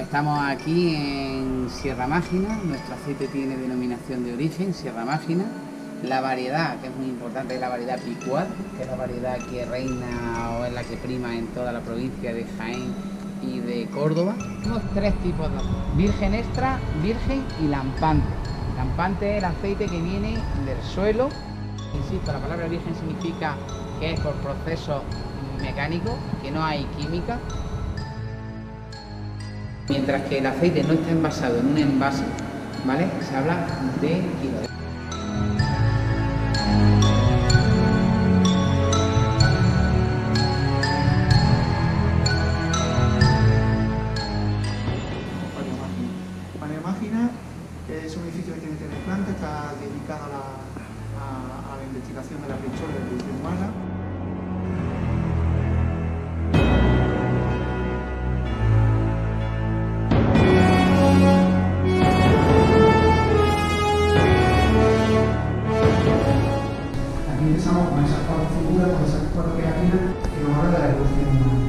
Estamos aquí en Sierra Mágina, nuestro aceite tiene denominación de origen, Sierra Mágina. La variedad, que es muy importante, es la variedad Picual, que es la variedad que reina o es la que prima en toda la provincia de Jaén y de Córdoba. Tenemos tres tipos de aceite: virgen extra, virgen y lampante. Lampante es el aceite que viene del suelo. Insisto, la palabra virgen significa que es por proceso mecánico, que no hay química. Mientras que el aceite no está envasado en un envase, ¿vale? Se habla de kilos. María Mágina es un edificio que tiene 3 plantas, está dedicado a la investigación de la prehistoria y la evolución humana. Aquí empezamos con esas 4 figuras, con esas 4 queratinas que nos hablan de la evolución humana.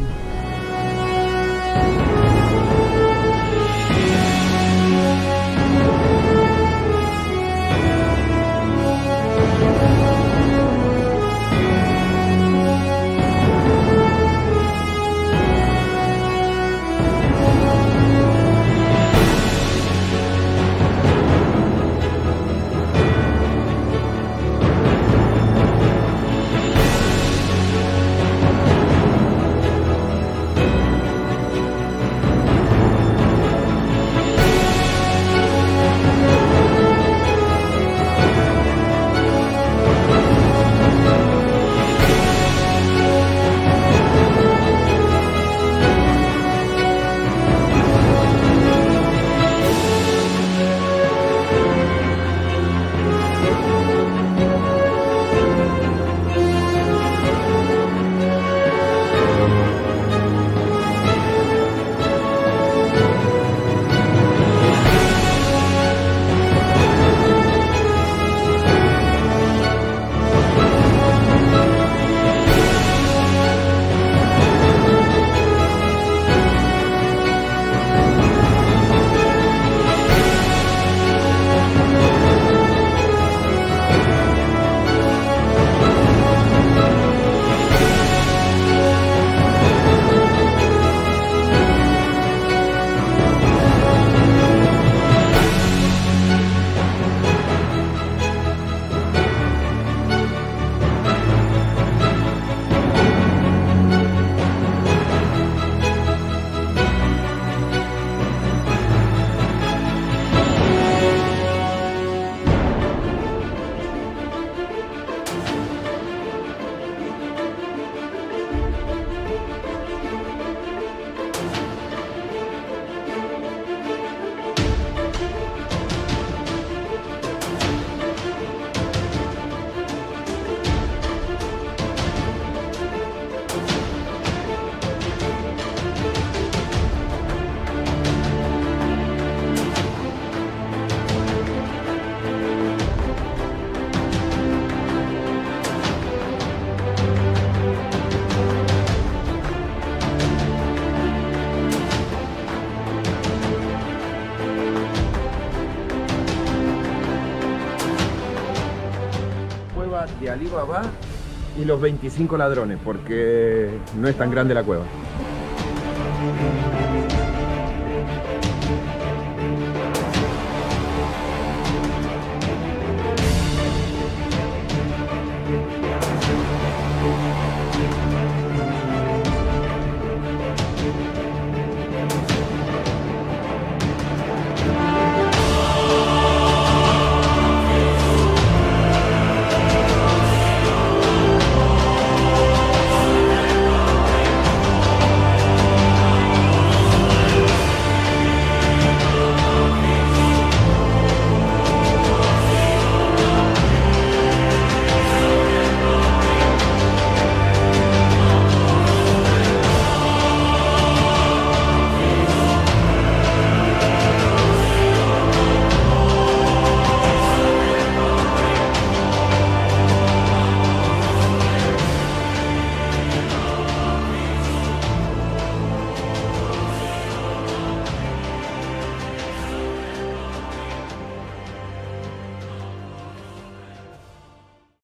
De Ali Baba y los 25 ladrones, porque no es tan grande la cueva.